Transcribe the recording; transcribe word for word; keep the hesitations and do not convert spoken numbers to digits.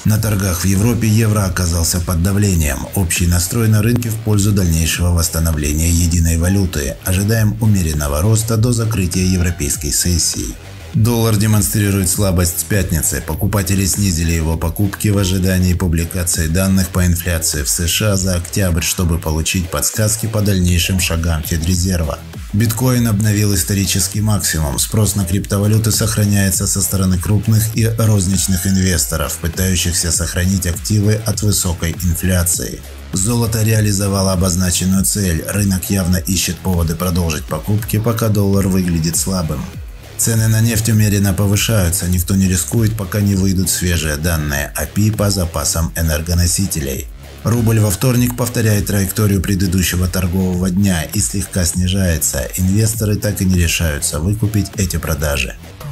На торгах в Европе евро оказался под давлением. Общий настрой на рынке в пользу дальнейшего восстановления единой валюты. Ожидаем умеренного роста до закрытия европейской сессии. Доллар демонстрирует слабость с пятницы. Покупатели снизили его покупки в ожидании публикации данных по инфляции в США за октябрь, чтобы получить подсказки по дальнейшим шагам Федрезерва. Биткоин обновил исторический максимум. Спрос на криптовалюты сохраняется со стороны крупных и розничных инвесторов, пытающихся сохранить активы от высокой инфляции. Золото реализовало обозначенную цель. Рынок явно ищет поводы продолжить покупки, пока доллар выглядит слабым. Цены на нефть умеренно повышаются, никто не рискует, пока не выйдут свежие данные о пи по запасам энергоносителей. Рубль во вторник повторяет траекторию предыдущего торгового дня и слегка снижается. Инвесторы так и не решаются выкупить эти продажи.